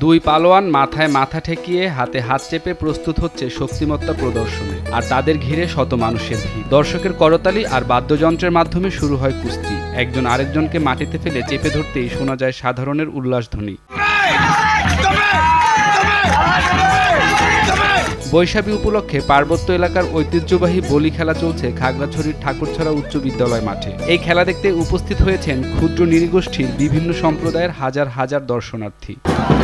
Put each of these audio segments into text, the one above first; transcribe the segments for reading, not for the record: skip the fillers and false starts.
দুই পালোয়ান মাথায় মাথা ঠেকিয়ে হাতে হাত চেপে প্রস্তুত হচ্ছে শক্তিমত্তা প্রদর্শনে, আর তাদের ঘিরে শত মানুষের ভিড়। দর্শকের করতালি আর বাদ্যযন্ত্রের মাধ্যমে শুরু হয় কুস্তি। একজন আরেকজনকে মাটিতে ফেলে চেপে ধরতেই শোনা যায় সাধারণের উল্লাসধ্বনি। বৈশাখী উপলক্ষে পার্বত্য এলাকার ঐতিহ্যবাহী বলি খেলা চলছে খাগড়াছড়ির ঠাকুরছড়া উচ্চ বিদ্যালয় মাঠে। এই খেলা দেখতে উপস্থিত হয়েছেন ক্ষুদ্র নৃগোষ্ঠীর বিভিন্ন সম্প্রদায়ের হাজার হাজার দর্শনার্থী।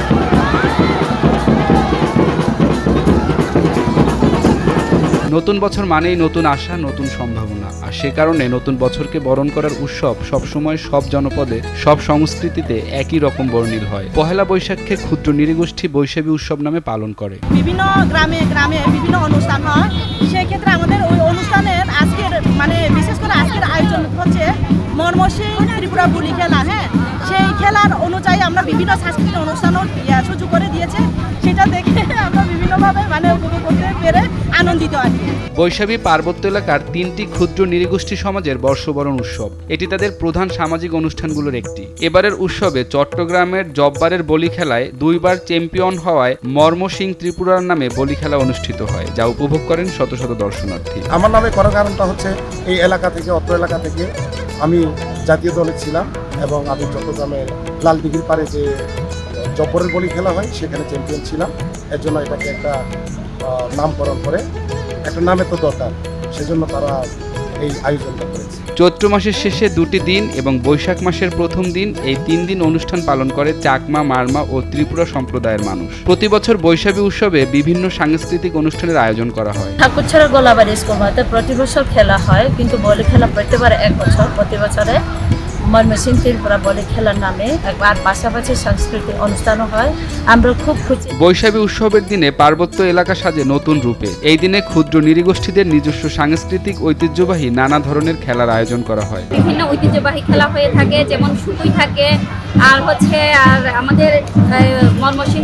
নতুন বছর মানেই নতুন আশা, নতুন সম্ভাবনা, আর সে কারণে নতুন বছরকে বরণ করার উৎসব সবসময় সব জনপদে, সব সংস্কৃতিতে একই রকম বর্ণিল হয়। পহেলা বৈশাখকে ক্ষুদ্র নৃগোষ্ঠী বৈশাখী উৎসব নামে পালন করে। বিভিন্ন গ্রামে গ্রামে বিভিন্ন অনুষ্ঠান হয়, সেই ক্ষেত্রে আমাদের ওই অনুষ্ঠানের আজকের বিশেষ করে আজকের আয়োজন হচ্ছে মর্মসিং ত্রিপুরা বুলি খেলা। হ্যাঁ, সেই খেলার অনুযায়ী আমরা বিভিন্ন সাংস্কৃতিক অনুষ্ঠানও সুযোগ করে দিয়েছে, সেটা দেখে আমরা বিভিন্নভাবে উপভোগ করতে পেরে আনন্দিত আছি। বৈশাখী পার্বত্য এলাকার 3টি ক্ষুদ্র নৃগোষ্ঠী সমাজের বর্ষবরণ উৎসব। এটি তাদের প্রধান সামাজিক অনুষ্ঠানগুলোর একটি। এবারের উৎসবে চট্টগ্রামের জব্বারের বলি খেলায় 2বার চ্যাম্পিয়ন হওয়ায় মর্মসিং ত্রিপুরার নামে বলি খেলা অনুষ্ঠিত হয়, যা উপভোগ করেন শত শত দর্শনার্থী। আমার নামে করার কারণটা হচ্ছে এই এলাকা থেকে, অত্র এলাকা থেকে আমি জাতীয় দলে ছিলাম এবং আমি চট্টগ্রামের লালদিঘির পারে যে জব্বরের বলি খেলা হয় সেখানে চ্যাম্পিয়ন ছিলাম। এর জন্য এটাকে একটা নামকরণ করে, একটা নামে তো দরকার, সেজন্য তারা এই আয়োজনটা করেছে। চৈত্র মাসের শেষে 2টি দিন এবং বৈশাখ মাসের প্রথম দিন, এই 3 দিন অনুষ্ঠান পালন করে চাকমা, মারমা ও ত্রিপুরা সম্প্রদায়ের মানুষ। প্রতি বছর বৈশাখী উৎসবে বিভিন্ন সাংস্কৃতিক অনুষ্ঠানের আয়োজন করা হয়। ঠাকুরছড়া গোলাবাড়ি স্কুল মাঠে প্রতি বছর খেলা হয়, কিন্তু বলি খেলা প্রত্যেকবার এক বছর, প্রতি বছরে মর্মসিং ত্রিপুরা বলি খেলার নামে একবার পাশাপাশি সাংস্কৃতিক অনুষ্ঠানও হয়। আমরা খুব খুশি। বৈশাখী উৎসবের দিনে পার্বত্য এলাকা সাজে নতুন রূপে। এই দিনে ক্ষুদ্র নৃগোষ্ঠীদের নিজস্ব সাংস্কৃতিক ঐতিহ্যবাহী নানা ধরনের খেলার আয়োজন করা হয়। বিভিন্ন ঐতিহ্যবাহী খেলা হয়ে থাকে, যেমন শুকুই থাকে, আর আমাদের মর্মসিংহ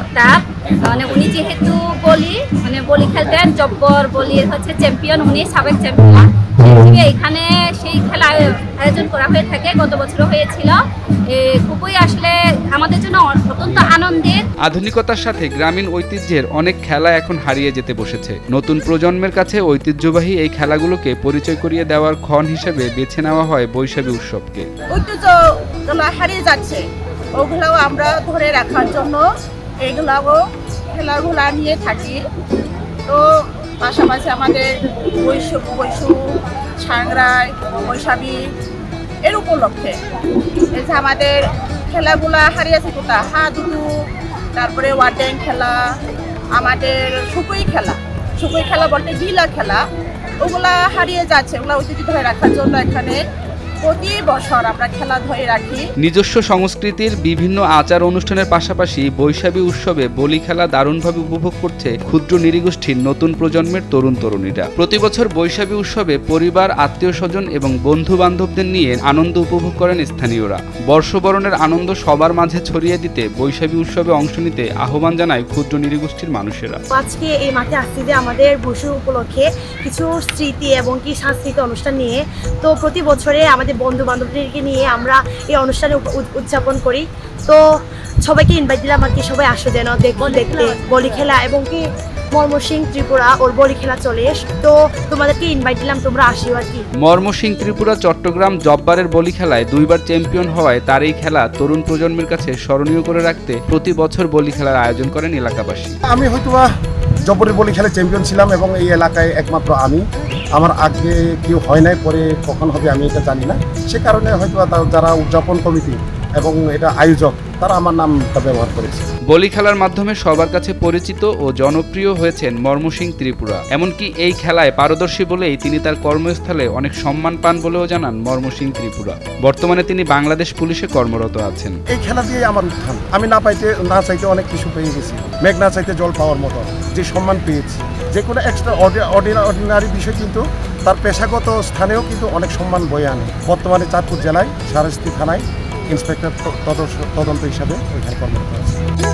উনি যেহেতু বলি খেলতেন, জব্বর বলির চ্যাম্পিয়ন, উনি সাবেক চ্যাম্পিয়ন। এখানে সেই খেলা আয়োজন করা হয়ে থাকে, গত বছরও হয়েছিল। খুবই আসলে আমাদের জন্য অত্যন্ত আনন্দের। আধুনিকতার সাথে গ্রামীণ ঐতিহ্যের অনেক খেলা এখন হারিয়ে যেতে বসেছে। নতুন প্রজন্মের কাছে ঐতিহ্যবাহী এই খেলাগুলোকে পরিচয় করিয়ে দেওয়ার ক্ষণ হিসেবে বেছে নেওয়া হয় বৈশাখী উৎসবকে। ঐতিহ্যগুলো হারিয়ে যাচ্ছে, ওগুলোও আমরা ধরে রাখার জন্য খেলাগুলো নিয়ে থাকি। তো পাশাপাশি আমাদের বৈশু, সাংরাই, বৈশাখী এর উপলক্ষে এই যে আমাদের খেলাগুলা হারিয়েছে কোথা, হাডুডু, তারপরে ওয়ার্ডেন খেলা, আমাদের শুকুই খেলা বলতে গিলা খেলা, ওগুলা হারিয়ে যাচ্ছে। ওগুলা ঐতিহ্য ধরে রাখার জন্য এখানে প্রতি বছর আমরা খেলা ধরে রাখি। নিজস্ব সংস্কৃতির বিভিন্ন আচার অনুষ্ঠানের পাশাপাশি বৈশাখী উৎসবে বলি খেলা দারুণভাবে উপভোগ করছে ক্ষুদ্র নৃগোষ্ঠীর নতুন প্রজন্মের তরুণ তরুণীরা। প্রতি বছর বৈশাখী উৎসবে পরিবার, আত্মীয় স্বজন এবং বন্ধু বান্ধবদের নিয়ে আনন্দ উপভোগ করেন স্থানীয়রা। বর্ষবরণের আনন্দ সবার মাঝে ছড়িয়ে দিতে বৈশাখী উৎসবে অংশ নিতে আহ্বান জানায় ক্ষুদ্র নৃগোষ্ঠীর মানুষেরা। আজকে এই মাঠে আসছি যে আমাদের বৈশাখী উপলক্ষে কিছু স্মৃতি এবং সাংস্কৃতিক অনুষ্ঠান নিয়ে। তো প্রতি বছরে আমাদের বন্ধু বান্ধবদেরকে নিয়ে আমরা এই অনুষ্ঠানে উদযাপন করি। তো সবাইকে ইনভাইট দিলাম আর কি, সবাই আসো যেন দেখতে বলি খেলা এবং মর্মসিং ত্রিপুরা ওর বলি খেলা চলে। তো তোমাদেরকে ইনভাইট দিলাম, তোমরা আসিও আর কি। মর্মসিং ত্রিপুরা চট্টগ্রাম জব্বারের বলি খেলায় 2বার চ্যাম্পিয়ন হওয়ায় তার এই খেলা তরুণ প্রজন্মের কাছে স্মরণীয় করে রাখতে প্রতি বছর বলি খেলার আয়োজন করেন এলাকাবাসী। আমি হয়তোবা জব্বরের বলি খেলায় চ্যাম্পিয়ন ছিলাম এবং এই এলাকায় একমাত্র আমি। আমার আগে কেউ হয় নাই, পরে কখন হবে আমি এটা জানি না। সে কারণে হয়তো যারা উদযাপন কমিটি এবং এটা আয়োজক তারা আমার নামটা ব্যবহার করেছে। বলি খেলার মাধ্যমে সবার কাছে পরিচিত ও জনপ্রিয় হয়েছেন মর্মসিং ত্রিপুরা। এমনকি এই খেলায় পারদর্শী বলেই তিনি তার কর্মস্থলে অনেক সম্মান পান বলেও জানান মর্মসিং ত্রিপুরা। বর্তমানে তিনি বাংলাদেশ পুলিশে কর্মরত আছেন। এই খেলা দিয়ে আমার উত্থান, আমি না চাইতে অনেক কিছু পেয়ে গেছি। মেঘ না চাইতে জল পাওয়ার মতো যে সম্মান পেয়েছি, যে কোনো এক্সট্রা অর্ডিনারি বিষয় কিন্তু তার পেশাগত স্থানেও কিন্তু অনেক সম্মান বয়ে আনে। বর্তমানে চাঁদপুর জেলায় সারাস্তি থানায় ইন্সপেক্টর তদন্ত হিসাবে ওইখানে কর্মরত আছে।